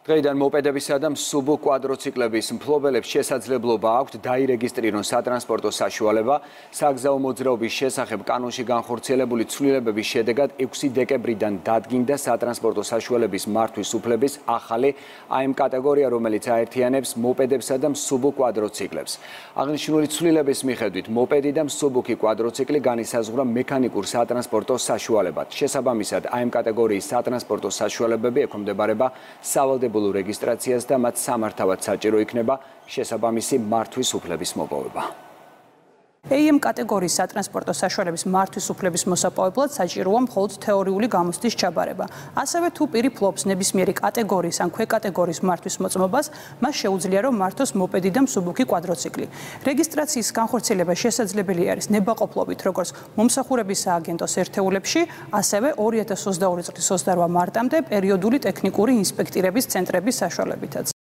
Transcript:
დღეიდან მოპედებისა და მსუბუქ კვადროციკლების მფლობელებს შესაძლებლობა აქვთ დაირეგისტრირონ სატრანსპორტო საშუალება. საგზაო მოძრაობის შესახებ კანონში განხორციელებული ცვლილებების შედეგად 6 დეკემბრიდან დადგინდა სატრანსპორტო საშუალების მართვის უფლების ახალი AM კატეგორია, რომელიც აერთიანებს მოპედებსა და მსუბუქ კვადროციკლებს. აღნიშნული ცვლილების მიხედვით მოპედი და მსუბუქი კვადროციკლი განისაზღვრა მექანიკურ სატრანსპორტო საშუალებად. შესაბამისად, AM კატეგორიის სატრანსპორტო საშუალებები ექვემდებარება სავალდებულო რეგისტრაციას და მათ სამართავად საჭირო იქნება შესაბამისი მართვის უფლების მოპოვება. AM კატეგორიის სატრანსპორტო საშუალების მართვის უფლების მოსაპოვებლად საჭიროა მხოლოდ თეორიული გამოცდის ჩაბარება. ასევე თუ პირი ფლობს ნებისმიერი კატეგორიის ან ქვეკატეგორიის მართვის მოწმობას, მას შეუძლია რომ მართოს მოპედი და მსუბუქი კვადროციკლი. რეგისტრაციის განხორციელება შესაძლებელი არის ნებაყოფლობით როგორც მომსახურების სააგენტოს ერთეულებში, ასევე 2022 წლის 28 მარტამდე პერიოდული ტექნიკური ინსპექტირების ცენტრების საშუალებითაც.